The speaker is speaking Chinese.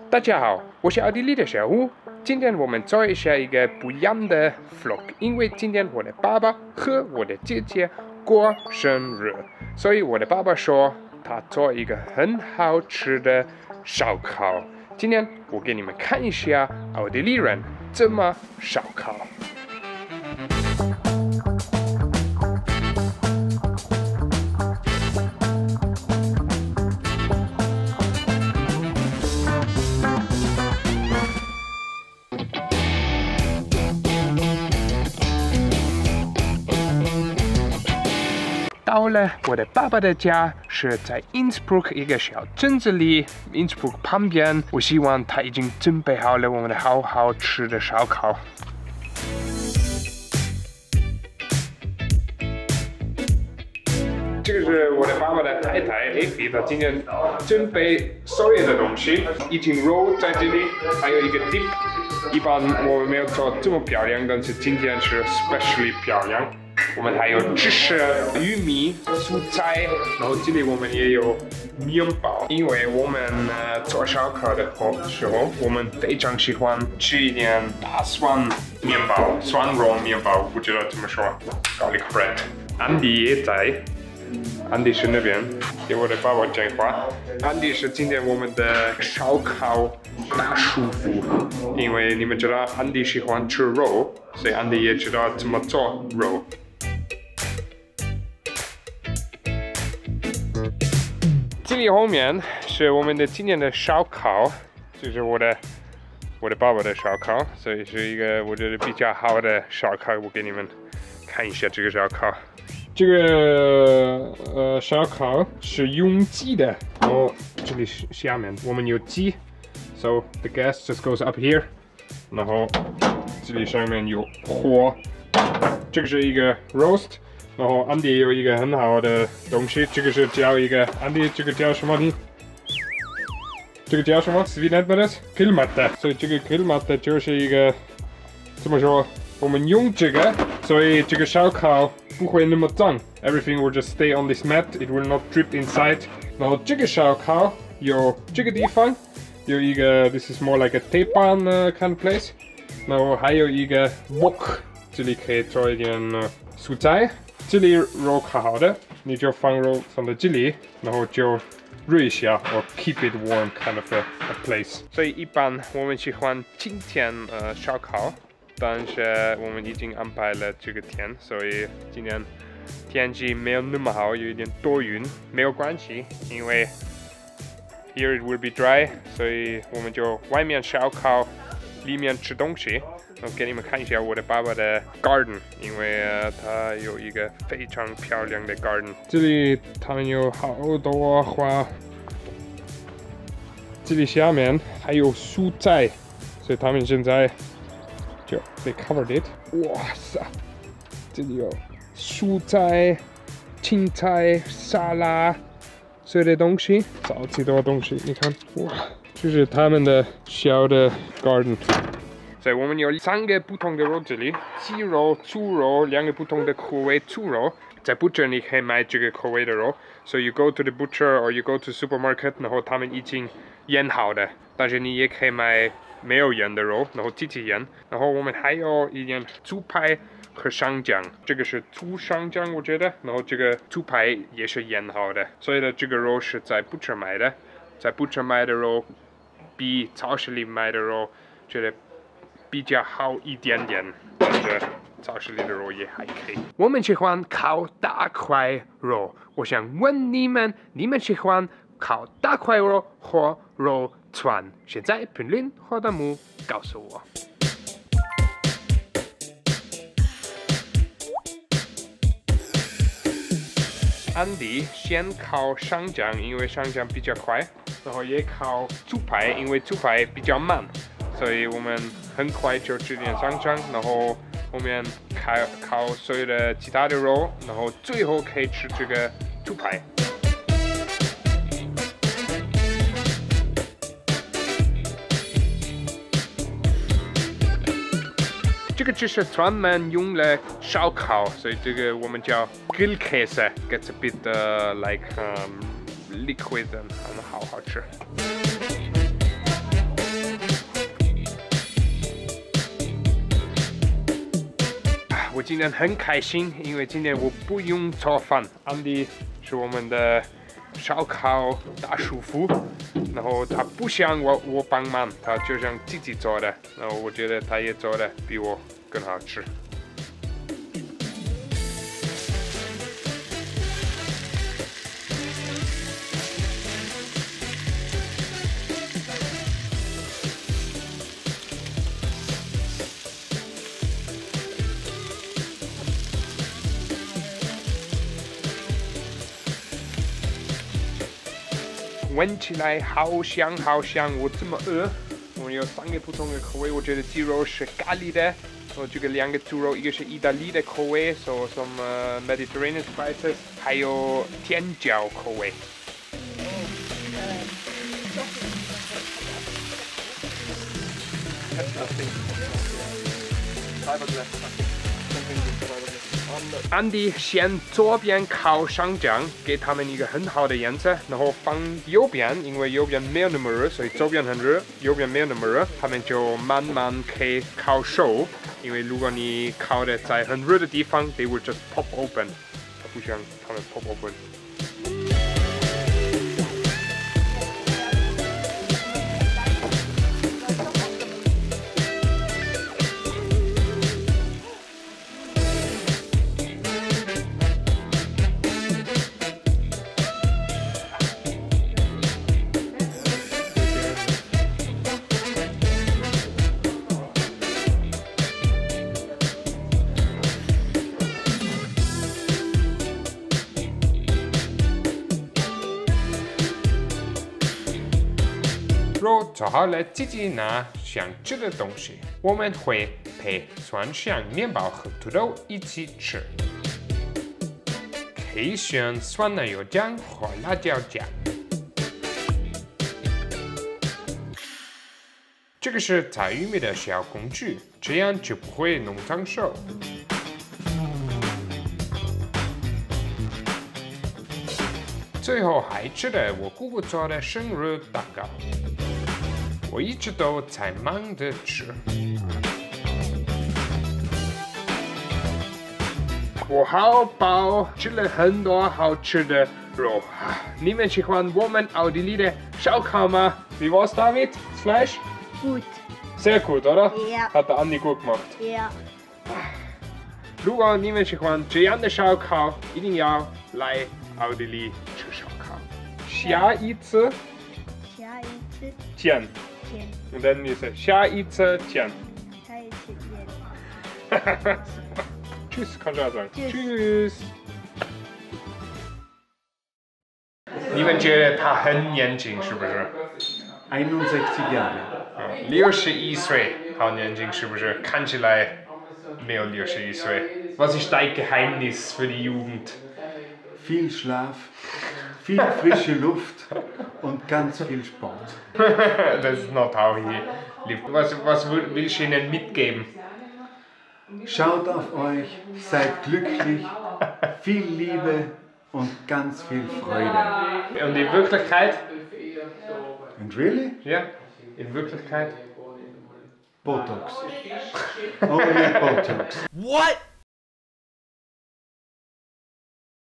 大家好，我是奥地利的小胡。今天我们做一下一个不一样的 vlog， 因为今天我的爸爸和我的姐姐过生日，所以我的爸爸说他做一个很好吃的烧烤。今天我给你们看一下奥地利人怎么烧烤。到了我的爸爸的家，是在 Innsbruck 一个小镇子里 ，Innsbruck 旁边。我希望他已经准备好了我们的好好吃的烧烤。这个是我的爸爸的太太 Vikki， 她今天准备所有的东西，已经肉在这里，还有一个 dip。一般我们没有做这么漂亮，但是今天是 especially 漂亮。我们还有芝士、玉米、蔬菜，然后这里我们也有面包。因为我们做烧烤的时候，我们非常喜欢吃一点大蒜面包、蒜蓉面包，不知道怎么说 ，garlic bread。安迪也在，安迪是那边给我的爸爸讲话。安迪是今天我们的烧烤大叔傅，因为你们知道安迪喜欢吃肉，所以安迪也知道怎么做肉。这里后面是我们的今年的烧烤，就是我的爸爸的烧烤，所以是一个我觉得比较好的烧烤。我给你们看一下这个烧烤。这个烧烤是用鸡的，然后这里下面我们有鸡 ，so the gas just goes up here， 然后这里上面有火，这个是一个 roast。然后安迪有一个很好的东西，这个是叫一个安迪，这个叫什么？这个叫什么 ？Wie nennt man das? Grillmatte。所以这个 Grillmatte 就是一个怎么说？我们用这个，所以这个烧烤不会那么脏。Everything will just stay on this mat. It will not drip inside. 然后这个烧烤有这个地方有一个 ，this is more like a teipan kind of place。然后还有一个 wok， 这里可以做一点蔬菜。这里肉烤好的，你就放肉放在这里，然后就热一下，或 keep it warm kind of a place。所以一般我们喜欢今天烧烤，但是我们已经安排了这个天，所以今天天气没有那么好，有一点多云，没有关系，因为 here it will be dry， 所以我们就外面烧烤，里面吃东西。我给你们看一下我的爸爸的 garden， 因为他有一个非常漂亮的 garden。这里他们有好多花，这里下面还有蔬菜，所以他们现在就 they covered it。哇塞，这里有蔬菜、青菜、沙拉，所有的东西，超级多东西，你看，哇，这是他们的小的 garden。所以我们有3个不同的肉，这里鸡肉、猪肉，2个不同的口味猪肉。在 butcher 你可以买这个口味的肉，所以 you go to the butcher or you go to supermarket， 然后他们已经腌好的。但是你也可以买没有腌的肉，然后自己腌。然后我们还有一点猪排和上酱，这个是猪上酱我觉得，然后这个猪排也是腌好的。所以呢，这个肉是在 butcher 买的，在 butcher 买的肉比超市里买的肉觉得比较好一点点，但是超市里的肉也还可以。我们喜欢烤大块肉，我想问你们，你们喜欢烤大块肉或肉串？现在评论或弹幕告诉我。安迪先烤上酱，因为上酱比较快，然后也烤猪排，因为猪排比较慢。所以我们很快就吃点上酱，然后后面烤所有的其他的肉，然后最后可以吃这个猪排。这个只是专门用来烧烤，所以这个我们叫 Grillkäse， gets a bit like liquid， 很好吃。 今天很开心，因为今天我不用做饭。Andy 是我们的烧烤大叔傅，然后他不想我帮忙，他就想自己做的。然后我觉得他也做的比我更好吃。闻起来好香好香，我这么饿。我们有3个不同的口味，我觉得鸡肉是咖喱的，然后这个2个猪肉，一个是意大利的口味，so some Mediterranean spices， 还有甜椒口味。Andy 先左边烤上酱，给他们一个很好的颜色，然后放右边，因为右边没有那么热，所以左边很热，右边没有那么热，他们就慢慢可以烤熟。因为如果你烤的在很热的地方 ，they will just pop open， 不想他们 pop open。肉做好了，自己拿想吃的东西，我们会配蒜香面包和土豆一起吃。可以选酸奶油酱或辣椒酱。这个是采玉米的小工具，这样就不会弄脏手。最后还吃的我姑姑做的生日蛋糕。我一直都在忙着吃。我好饱，吃了很多好吃的肉。你们喜欢我们奥地利的烧烤吗？ Wie war's, David? Das Fleisch? Gut. Sehr gut, oder? Ja. Hat der Andi gut gemacht. Ja. 如果你们喜欢这样的烧烤，一定要来奥地利吃烧烤。下一次见。Und dann ist es 下一次见。Tschüss, kannst du auch sagen. Tschüss. 你们觉得他很年轻是不是 61 Jahre. 61岁，好年轻是不是？看起来没有61岁。Was ist dein Geheimnis für die Jugend? Viel Schlaf, viel frische Luft und ganz viel Sport. Das ist not how he lebt. Was willst du ihnen mitgeben? Schaut auf euch, seid glücklich, viel Liebe und ganz viel Freude. Und in Wirklichkeit? And really? Ja, in Wirklichkeit? Botox. Only Botox. What?